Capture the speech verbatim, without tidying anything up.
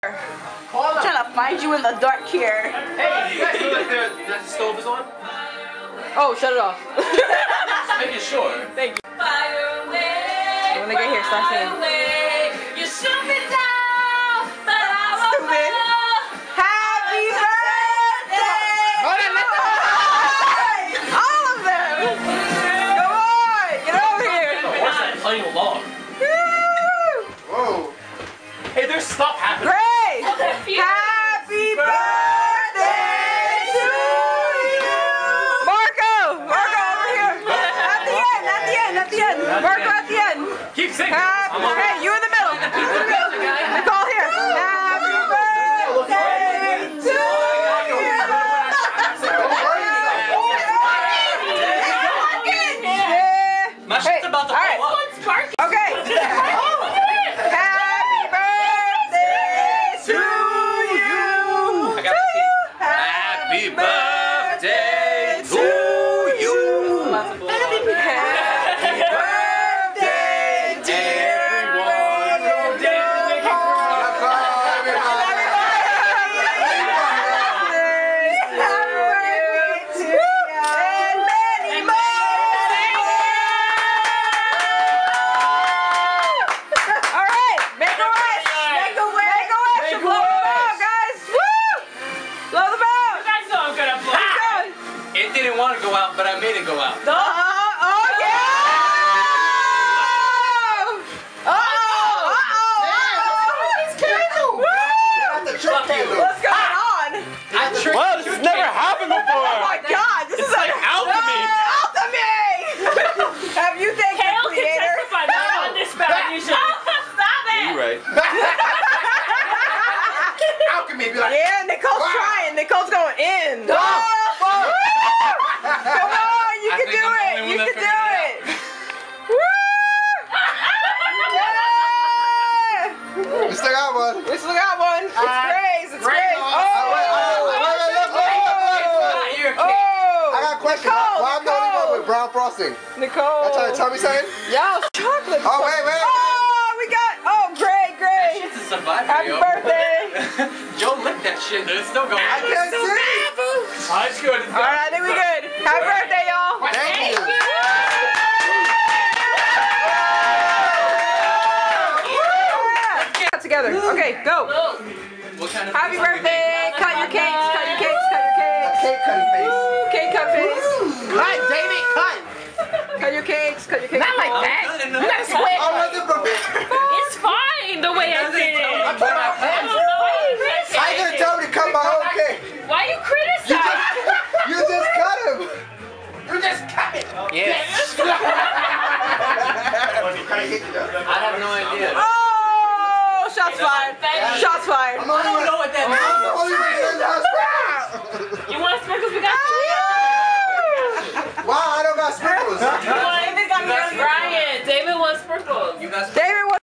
I'm trying to find you in the dark here. Hey, you guys know that, the, that the stove is on? Oh, shut it off. Just making sure. Thank you. When they get here, start singing. You shoot me down, but I won't Stupid. Happy birthday! Hold on, let the All of them! Come on! Get over here! horse that playing along. Woo! Whoa. Hey, there's stuff happening. Grace! Happy birthday to you! Marco! Marco over here! At the end, at the end, at the end! Marco at the end! Keep singing. Happy, hey, you in the middle! Nicole here! Happy birthday to you! Yeah! My shit's about to all right. blow up. Okay! Happy birthday to you! I got To the you! Happy birthday to you. Happy birthday, dear Everyone. It didn't want to go out, but I made it go out. Uh, oh yeah! Uh oh! Uh oh! It's candle! Fuck you. What's going on? I tricked Well, this has never happened Oh before. my God! This It's is like alchemy. alchemy! Have you thanked the Kale can creator? testify that on this bad usually. Stop it! You're right. Alchemy, be like, Yeah, Nicole's trying. Nicole's going in. No! Oh, come on, you I can think do I'm the it. only You one can that do figured it. Woo! We still got one. We still got one. It's Uh, Grace. It's Grace. Grace. Oh, Oh, wait, wait, wait, wait, look, look, look, You're a kid. oh. I got a question. Nicole, Why I'm the only one Nicole. with brown frosting? Nicole. Y'all trying to tell me something? Yo, chocolate. Oh, wait, wait. Oh, we got. Oh, great, great. Shit's a survivor, Happy yo. birthday. Joe licked that shit, dude. It's still going. I can't see. Oh, it's good. It's All right, I think we good. Happy birthday, y'all. Thank you. Yeah. Together. Okay, go. What kind of Happy birthday. Cut your cakes. Cut your cakes. Cut your cakes. Cake cutting face. Cake cut face. Cut, David, cut. Cut your cakes. Cut your cakes. Not like that. You gotta sweat. I wasn't prepared. It's fine the way I did it. I put my I hands. don't know why you How you gonna criticize. tell me to cut my own cake? Why you You criticize? just, you just cut him. You just cut it. Yes. I have no idea. Oh, shots fired. Shots fired. I'm the only one- know what that I'm the only one that knows sprinkles. You want sprinkles? We got Wow, I don't got sprinkles.